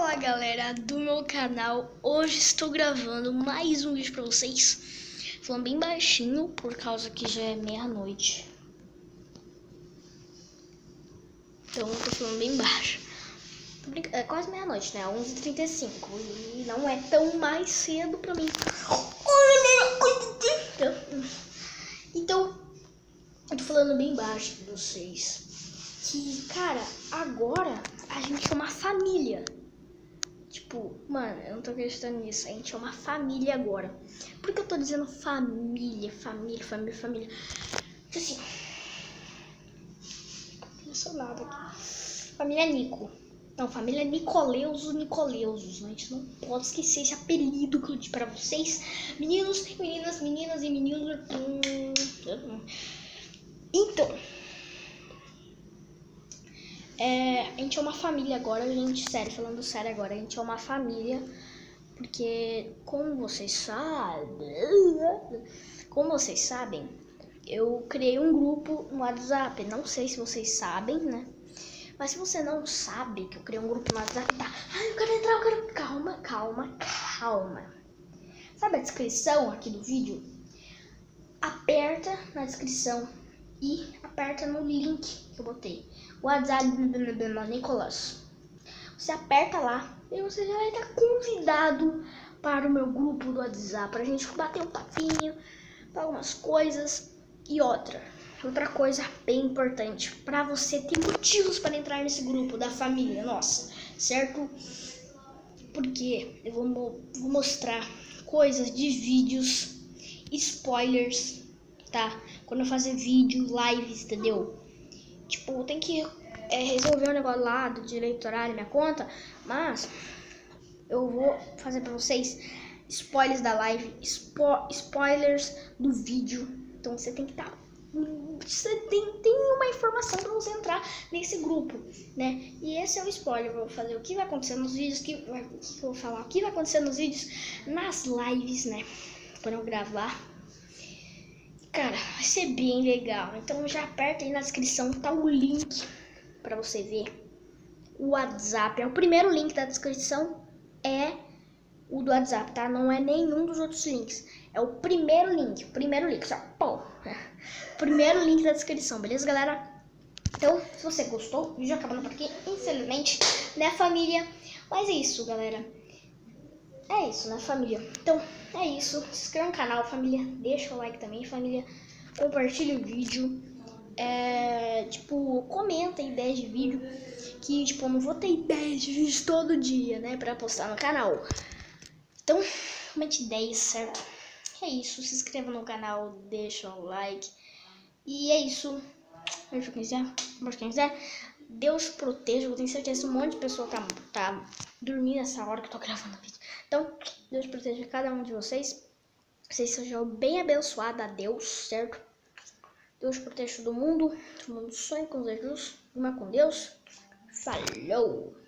Fala galera do meu canal, hoje estou gravando mais um vídeo pra vocês, falando bem baixinho por causa que já é meia-noite, então eu tô falando bem baixo, é quase meia-noite, né, 11h35 e não é tão mais cedo pra mim, então eu tô falando bem baixo pra vocês, que cara, agora a gente é uma família. Tipo, mano, eu não tô acreditando nisso. A gente é uma família agora. Por que eu tô dizendo família? Família. Tipo assim, não sou nada aqui. Família Nico. Não, família Nicoleusos. A gente não pode esquecer esse apelido que eu disse pra vocês. Meninos, meninas e meninos. Então, a gente é uma família agora, gente, sério, falando sério agora, a gente é uma família, porque como vocês sabem, eu criei um grupo no WhatsApp, não sei se vocês sabem, né, mas se você não sabe que eu criei um grupo no WhatsApp, tá, eu quero entrar, calma, sabe a descrição aqui do vídeo? Aperta na descrição e aperta no link que eu botei. WhatsApp Nicolas. Você aperta lá e você já vai estar convidado para o meu grupo do WhatsApp, para a gente bater um papinho, para algumas coisas. E outra coisa bem importante, para você ter motivos para entrar nesse grupo da família nossa, certo? Porque eu vou mostrar coisas de vídeos, spoilers, tá? Quando eu fazer vídeo, lives, entendeu? Tipo, tem que resolver um negócio lá do direito horário, minha conta, mas eu vou fazer pra vocês spoilers da live, spoilers do vídeo. Então você tem que estar... Você tem uma informação pra você entrar nesse grupo, né? E esse é um spoiler. Eu vou fazer o que vai acontecer nos vídeos, eu vou falar o que vai acontecer nos vídeos, nas lives, né? Quando eu gravar. Cara, vai ser bem legal. Então já aperta aí na descrição, tá o link pra você ver. O WhatsApp é o primeiro link da descrição, é o do WhatsApp, tá? Não é nenhum dos outros links. É o primeiro link, só, pô. Primeiro link da descrição, beleza, galera? Então, se você gostou, o vídeo acabando por aqui, infelizmente, né, família? Mas é isso, galera. É isso, né, família? Então, é isso. Se inscreva no canal, família. Deixa o like também, família. Compartilha o vídeo. Tipo, comenta ideias de vídeo. Que, tipo, eu não vou ter ideias de vídeo todo dia, né, pra postar no canal. Então, comente ideias, certo? É isso. Se inscreva no canal, deixa o like. E é isso. Beijo quem quiser. Deus proteja. Eu tenho certeza que um monte de pessoa tá dormindo nessa hora que eu tô gravando o vídeo. Então, Deus proteja cada um de vocês. Vocês sejam bem abençoados a Deus, certo? Deus proteja todo mundo sonhe com Jesus, uma com Deus. Falou!